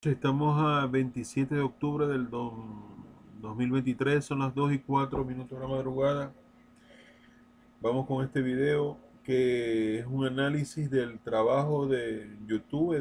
Estamos a 27 de octubre del 2023, son las 2:04 de la madrugada. Vamos con este video que es un análisis del trabajo de YouTube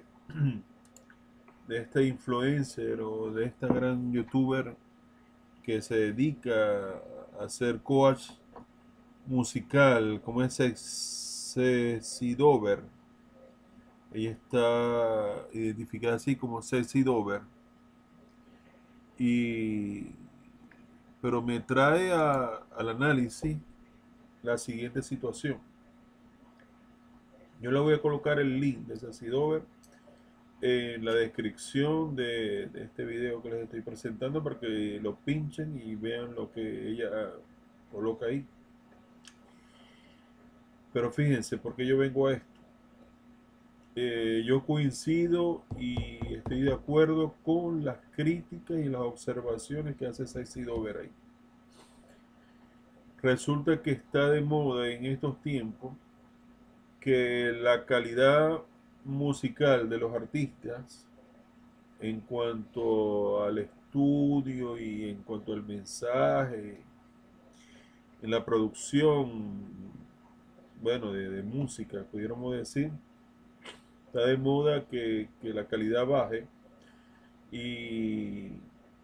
de este influencer o de esta gran youtuber que se dedica a hacer coach musical, como es Ceci Dover. Ella está identificada así como Ceci Dover. Y pero me trae al análisis la siguiente situación. Yo le voy a colocar el link de Sacidover en la descripción de este video que les estoy presentando para que lo pinchen y vean lo que ella coloca ahí. Pero fíjense, porque yo vengo a esto. Yo coincido y estoy de acuerdo con las críticas y las observaciones que hace Sacidover ahí. Resulta que está de moda en estos tiempos que la calidad musical de los artistas en cuanto al estudio y en cuanto al mensaje, en la producción, bueno, de música, pudiéramos decir, está de moda que la calidad baje y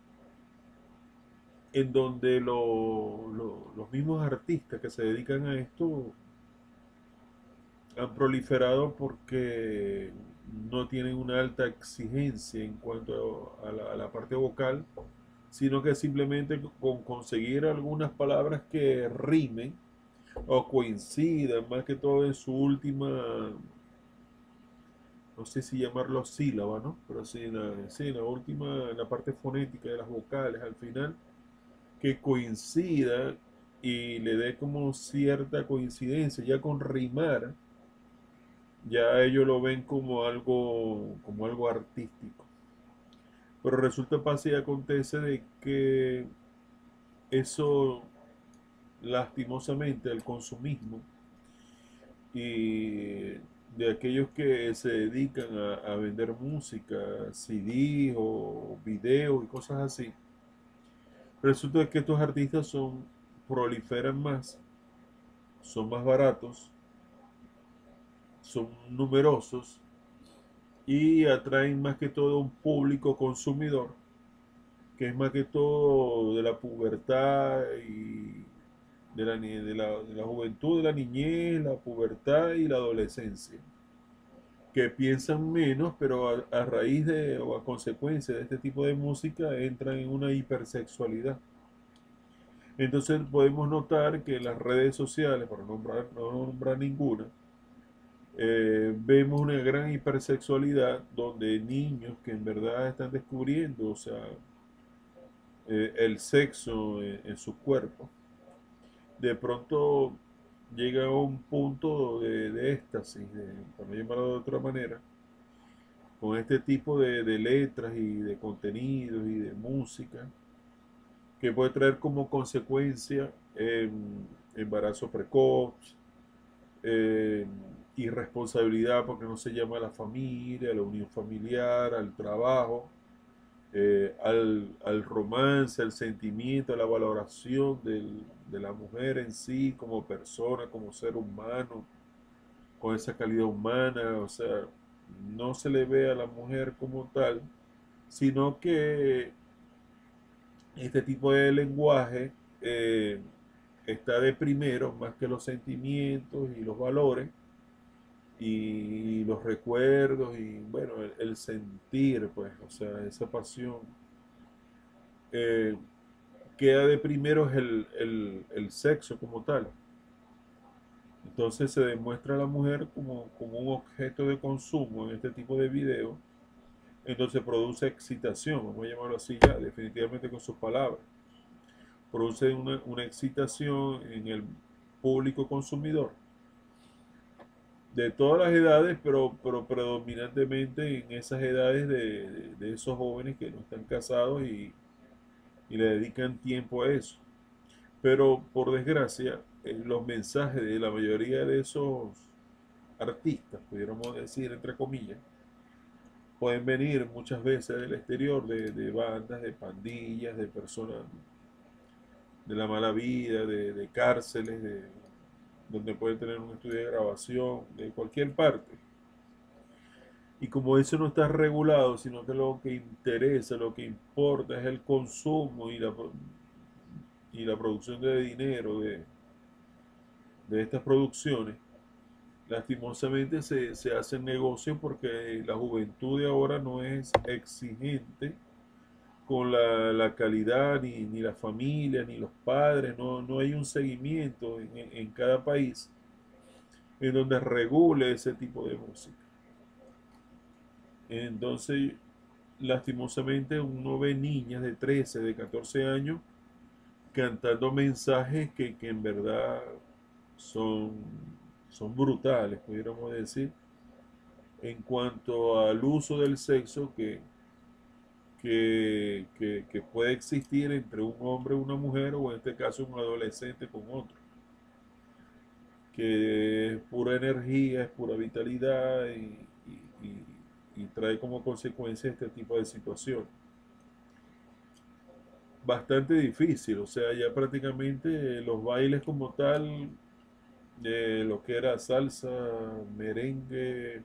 en donde los mismos artistas que se dedican a esto han proliferado porque no tienen una alta exigencia en cuanto a la parte vocal, sino que simplemente con conseguir algunas palabras que rimen o coincidan, más que todo en su última, no sé si llamarlo sílaba, ¿no? Pero sí, en la última, en la parte fonética de las vocales al final, que coincida y le dé como cierta coincidencia, ya con rimar ya ellos lo ven como algo artístico. Pero resulta, pasa y acontece de que eso, lastimosamente, el consumismo y de aquellos que se dedican a vender música, CD o videos y cosas así, resulta que estos artistas proliferan más, son más baratos, son numerosos y atraen más que todo un público consumidor que es más que todo de la pubertad y de la juventud, de la niñez, la pubertad y la adolescencia, que piensan menos, pero a raíz de o a consecuencia de este tipo de música entran en una hipersexualidad. Entonces podemos notar que en las redes sociales, para no nombrar ninguna, vemos una gran hipersexualidad donde niños que en verdad están descubriendo, o sea, el sexo en su cuerpo, de pronto llega a un punto de éxtasis, para no llamarlo de otra manera, con este tipo de letras y de contenidos y de música, que puede traer como consecuencia embarazo precoz, eh, irresponsabilidad porque no se llama a la familia, a la unión familiar, al trabajo, al romance, al sentimiento, a la valoración de la mujer en sí como persona, como ser humano, con esa calidad humana, o sea, no se le ve a la mujer como tal, sino que este tipo de lenguaje está de primero más que los sentimientos y los valores y los recuerdos y bueno, el sentir, pues, o sea, esa pasión. Eh, Queda de primero es el sexo como tal. Entonces se demuestra a la mujer como un objeto de consumo en este tipo de videos. Entonces produce excitación, vamos a llamarlo así ya, definitivamente con sus palabras. Produce una excitación en el público consumidor de todas las edades, pero predominantemente en esas edades de esos jóvenes que no están casados y le dedican tiempo a eso. Pero por desgracia, los mensajes de la mayoría de esos artistas, pudiéramos decir entre comillas, pueden venir muchas veces del exterior, de bandas, de pandillas, de personas de la mala vida, de cárceles, donde pueden tener un estudio de grabación, de cualquier parte. Y como eso no está regulado, sino que lo que interesa, lo que importa es el consumo y la producción de dinero de estas producciones, lastimosamente se hace negocio porque la juventud de ahora no es exigente con la calidad, ni la familia, ni los padres, no hay un seguimiento en cada país en donde regule ese tipo de música. Entonces, lastimosamente uno ve niñas de 13 de 14 años cantando mensajes que en verdad son, son brutales, pudiéramos decir, en cuanto al uso del sexo que puede existir entre un hombre y una mujer, o en este caso un adolescente con otro, que es pura energía, es pura vitalidad y trae como consecuencia este tipo de situación. Bastante difícil, o sea, ya prácticamente los bailes como tal, de lo que era salsa, merengue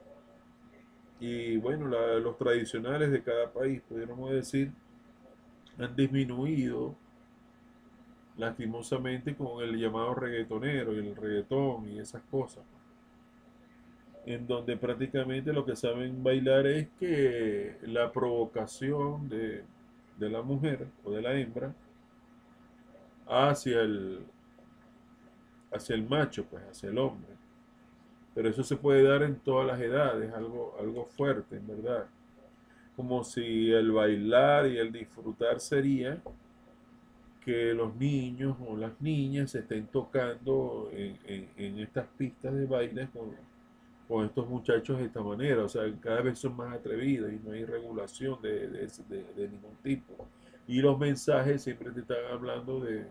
y bueno, los tradicionales de cada país, pudiéramos decir, han disminuido lastimosamente con el llamado reggaetonero y el reggaetón y esas cosas, en donde prácticamente lo que saben bailar es que la provocación de la mujer o de la hembra hacia hacia el macho, pues hacia el hombre. Pero eso se puede dar en todas las edades, algo fuerte, en verdad. Como si el bailar y el disfrutar sería que los niños o las niñas se estén tocando en estas pistas de baile con estos muchachos de esta manera. O sea, cada vez son más atrevidos y no hay regulación de ningún tipo. Y los mensajes siempre te están hablando de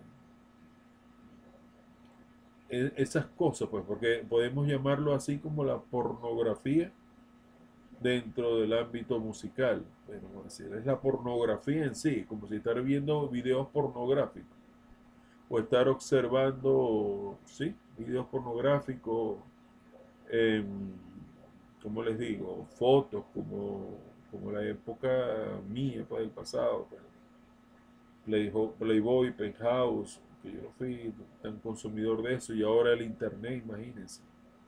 esas cosas, pues, porque podemos llamarlo así como la pornografía dentro del ámbito musical. Bueno, vamos a decir, es la pornografía en sí, como si estar viendo videos pornográficos o estar observando, sí, videos pornográficos, eh, como les digo, fotos como la época mía, pues, del pasado, pues, Playboy, Penthouse, que yo no fui tan consumidor de eso, y ahora el Internet, imagínense.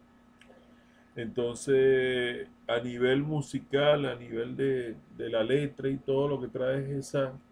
Entonces, a nivel musical, a nivel de la letra y todo lo que trae es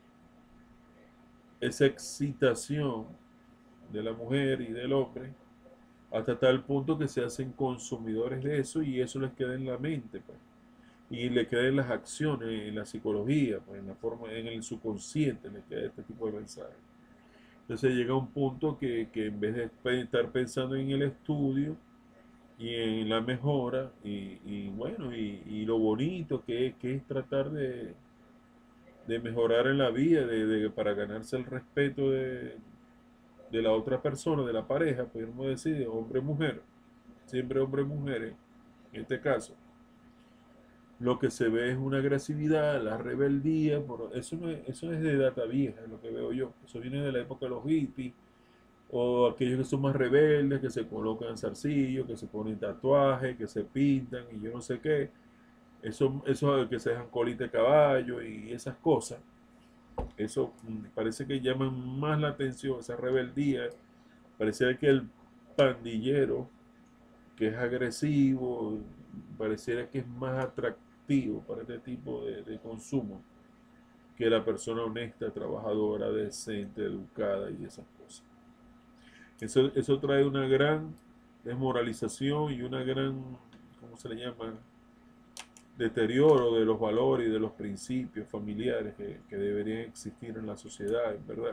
esa excitación de la mujer y del hombre, hasta tal punto que se hacen consumidores de eso y eso les queda en la mente, pues. Y le queda en las acciones, en la psicología, pues, en la forma, en el subconsciente le queda este tipo de mensajes. Entonces llega un punto que en vez de estar pensando en el estudio, y en la mejora y bueno, y lo bonito que es tratar de mejorar en la vida, para ganarse el respeto de la otra persona, de la pareja, podemos decir, hombre-mujer, siempre hombre-mujer en este caso. Lo que se ve es una agresividad, la rebeldía, eso es de data vieja, es lo que veo yo. Eso viene de la época de los hippies, o aquellos que son más rebeldes, que se colocan zarcillos, que se ponen tatuajes, que se pintan y yo no sé qué. Eso que se dejan colita de caballo y esas cosas. Eso parece que llaman más la atención, esa rebeldía. Pareciera que el pandillero, que es agresivo, pareciera que es más atractivo para este tipo de consumo que la persona honesta, trabajadora, decente, educada y esas cosas. Eso trae una gran desmoralización y una gran, ¿cómo se le llama? Deterioro de los valores y de los principios familiares que deberían existir en la sociedad, en verdad.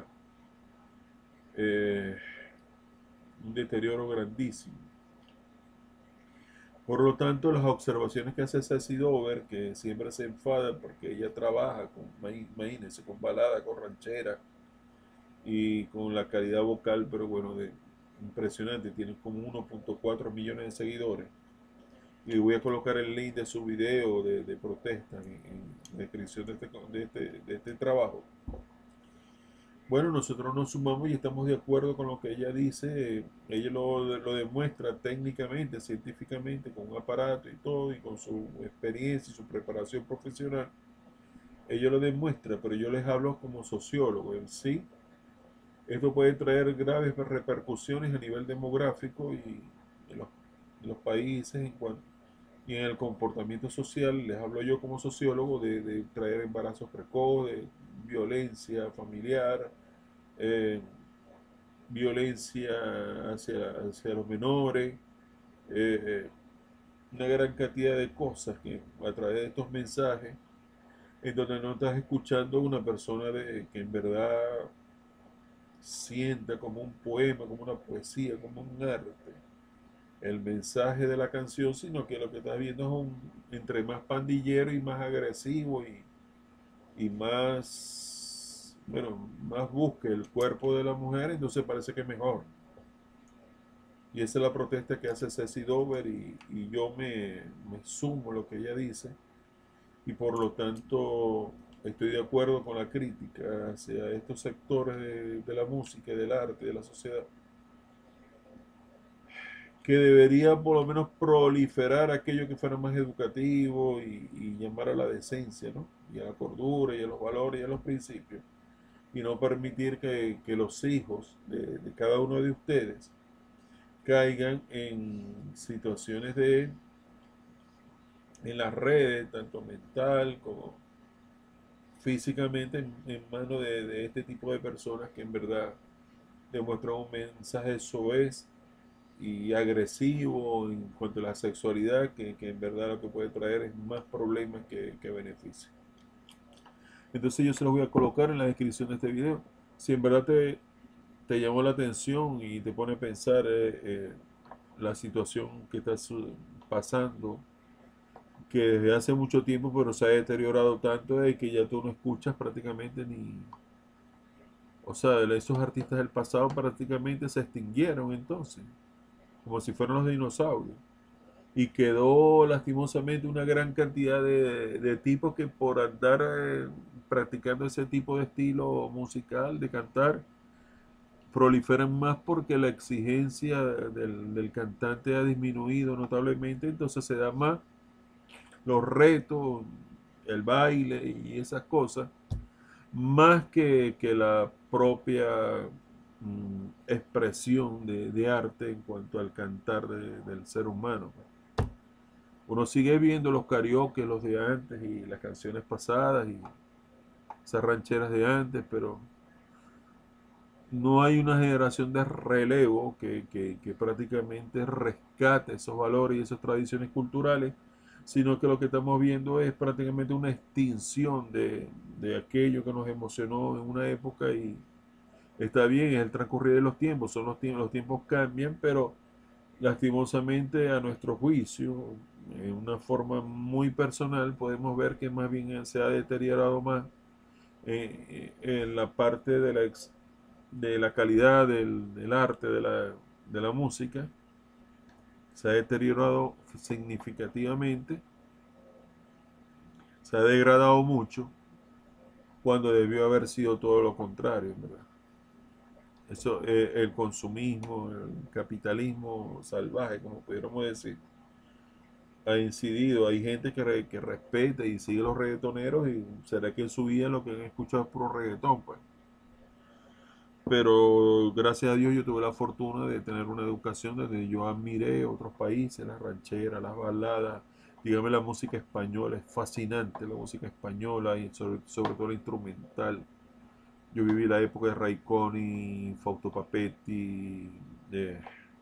Eh, un deterioro grandísimo. Por lo tanto, las observaciones que hace Ceci Dover, que siempre se enfada porque ella trabaja con, imagínense, con balada, con ranchera y con la calidad vocal, pero bueno, impresionante, tiene como 1.4 millones de seguidores. Y voy a colocar el link de su video de protesta en la descripción de este trabajo. Bueno, nosotros nos sumamos y estamos de acuerdo con lo que ella dice. Ella lo demuestra técnicamente, científicamente, con un aparato y todo, y con su experiencia y su preparación profesional. Ella lo demuestra, pero yo les hablo como sociólogo. En sí, esto puede traer graves repercusiones a nivel demográfico y en los países y en el comportamiento social. Les hablo yo como sociólogo de traer embarazos precoces, violencia familiar, eh, violencia hacia los menores, eh, una gran cantidad de cosas que a través de estos mensajes, en donde no estás escuchando a una persona que en verdad sienta como un poema, como una poesía, como un arte, el mensaje de la canción, sino que lo que estás viendo es entre más pandillero y más agresivo y más, bueno, más busque el cuerpo de la mujer, entonces parece que es mejor. Y esa es la protesta que hace Ceci Dover y yo me sumo a lo que ella dice y por lo tanto estoy de acuerdo con la crítica hacia estos sectores de la música, del arte, de la sociedad, que debería por lo menos proliferar aquello que fuera más educativo y llamar a la decencia, ¿no? Y a la cordura y a los valores y a los principios, y no permitir que los hijos de cada uno de ustedes caigan en situaciones en las redes, tanto mental como físicamente, en manos de este tipo de personas que en verdad demuestran un mensaje soez y agresivo en cuanto a la sexualidad, que en verdad lo que puede traer es más problemas que beneficios. Entonces yo se los voy a colocar en la descripción de este video. Si en verdad te llamó la atención y te pone a pensar la situación que estás pasando, que desde hace mucho tiempo, pero se ha deteriorado tanto de que ya tú no escuchas prácticamente ni... O sea, esos artistas del pasado prácticamente se extinguieron entonces, como si fueran los dinosaurios. Y quedó lastimosamente una gran cantidad de tipos que por andar practicando ese tipo de estilo musical, de cantar, proliferan más porque la exigencia del cantante ha disminuido notablemente, entonces se da más los retos, el baile y esas cosas, más que la propia expresión de arte en cuanto al cantar del ser humano. Uno sigue viendo los karaoke, los de antes y las canciones pasadas y esas rancheras de antes, pero no hay una generación de relevo que prácticamente rescate esos valores y esas tradiciones culturales, sino que lo que estamos viendo es prácticamente una extinción de aquello que nos emocionó en una época y está bien, es el transcurrir de los tiempos cambian, pero lastimosamente a nuestro juicio, en una forma muy personal, podemos ver que más bien se ha deteriorado más en la parte de la calidad del arte, de la música, se ha deteriorado significativamente, se ha degradado mucho, cuando debió haber sido todo lo contrario, ¿verdad? Eso, el consumismo, el capitalismo salvaje, como pudiéramos decir, ha incidido. Hay gente que respeta y sigue los reggaetoneros y será que en su vida lo que han escuchado es puro reggaetón, pues. Pero gracias a Dios yo tuve la fortuna de tener una educación donde yo admiré otros países, las rancheras, las baladas, dígame la música española, es fascinante la música española y sobre todo la instrumental. Yo viví la época de Ray Conniff, Fausto Papetti, de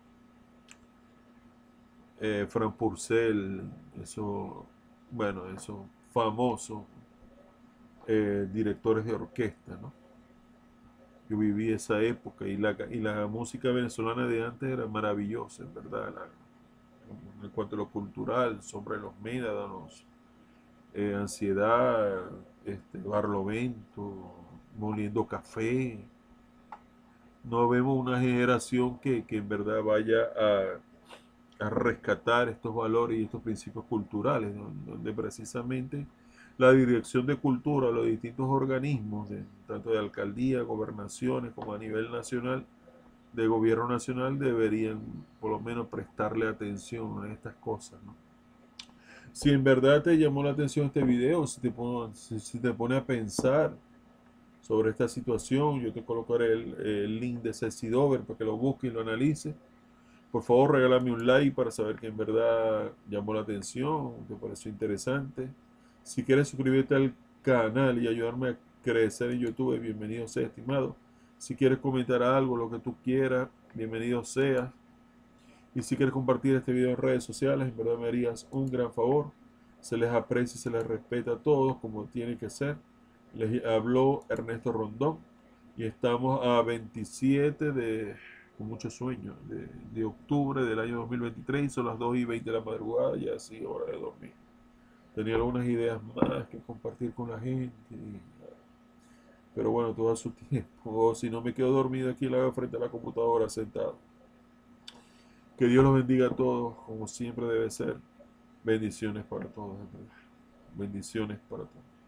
Frank Purcell, eso, bueno, esos famosos directores de orquesta, ¿no? Yo viví esa época y la música venezolana de antes era maravillosa, en verdad, en cuanto a lo cultural, sobre los médanos, Ansiedad, Barlovento, Moliendo Café. No vemos una generación que en verdad vaya a rescatar estos valores y estos principios culturales, ¿no? Donde precisamente la Dirección de Cultura, los distintos organismos, tanto de alcaldía, gobernaciones, como a nivel nacional, de gobierno nacional, deberían por lo menos prestarle atención a estas cosas, ¿no? Si en verdad te llamó la atención este video, si te pone a pensar sobre esta situación, yo te colocaré el link de Ceci Dover para que lo busques y lo analices. Por favor, regálame un like para saber que en verdad llamó la atención, te pareció interesante. Si quieres suscribirte al canal y ayudarme a crecer en YouTube, bienvenido sea, estimado. Si quieres comentar algo, lo que tú quieras, bienvenido sea. Y si quieres compartir este video en redes sociales, en verdad me harías un gran favor. Se les aprecia y se les respeta a todos como tiene que ser. Les habló Ernesto Rondón y estamos a 27 con mucho sueño, de octubre del año 2023. Son las 2:20 de la madrugada y así hora de dormir. Tenía algunas ideas más que compartir con la gente, pero bueno, todo a su tiempo. O si no me quedo dormido aquí frente a la computadora sentado. Que Dios los bendiga a todos, como siempre debe ser. Bendiciones para todos, en verdad. Bendiciones para todos.